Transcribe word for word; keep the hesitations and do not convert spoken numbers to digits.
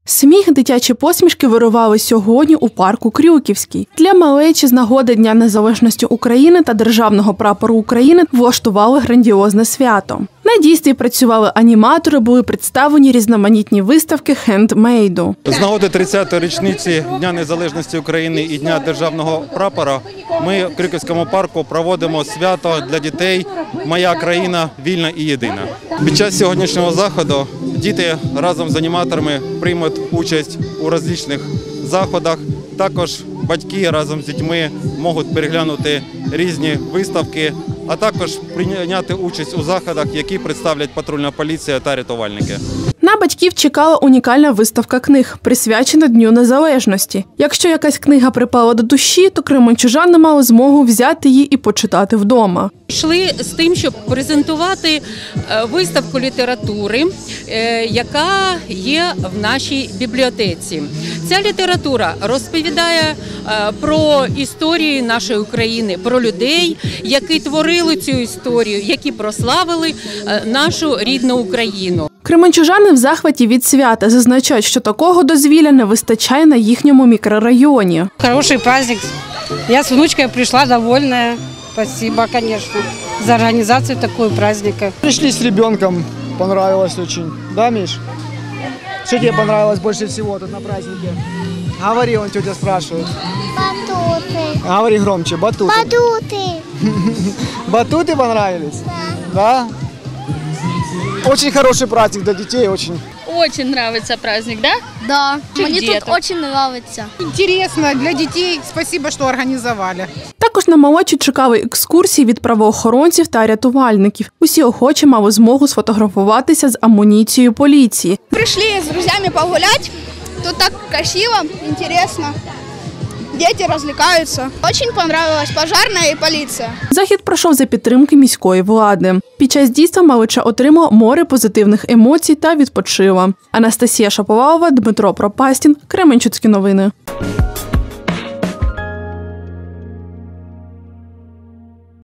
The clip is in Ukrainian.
Сміх, дитячі посмішки вирували сьогодні у парку Крюківський. Для малечі з нагоди Дня Незалежності України та Державного прапору України влаштували грандіозне свято. На дійстві працювали аніматори, були представлені різноманітні виставки хендмейду. З нагоди тридцятої річниці Дня Незалежності України і Дня Державного прапора ми в Крюківському парку проводимо свято для дітей «Моя країна вільна і єдина». Під час сьогоднішнього заходу діти разом з аніматорами приймуть участь у різних заходах. Також батьки разом з дітьми можуть переглянути різні виставки, а також прийняти участь у заходах, які представлять патрульна поліція та рятувальники. На батьків чекала унікальна виставка книг, присвячена Дню Незалежності. Якщо якась книга припала до душі, то кременчужани мали змогу взяти її і почитати вдома. Йшли з тим, щоб презентувати виставку літератури, яка є в нашій бібліотеці. Ця література розповідає про історію нашої України, про людей, які творили цю історію, які прославили нашу рідну Україну. Кременчужани в захваті від свята зазначають, що такого дозвілля не вистачає на їхньому мікрорайоні. Хороший праздник. Я з внучкою прийшла довольна. Спасибо, конечно, за организацию такого праздника. Пришли с ребенком, понравилось очень. Да, Миш? Что тебе понравилось больше всего тут на празднике? Говори, он тетя спрашивает. Батуты. Говори громче, батуты. Батуты. Батуты понравились? Да. Да? Очень хороший праздник для детей, очень. Очень нравится праздник, да? Да. Мне Где-то. тут очень нравится. Интересно для детей. Спасибо, что организовали. Також на малечі чекали екскурсії від правоохоронців та рятувальників. Усі охочі мали змогу сфотографуватися з амуніцією поліції. Пришли с друзьями погулять. Тут так красиво, интересно. Дети развлекаются. Очень понравилась пожарная и полиция. Захід пройшов за підтримки міської влади. Під час дійства малеча отримала море позитивних емоцій та відпочила. Анастасія Шаповалова, Дмитро Пропастін, Кременчуцькі новини.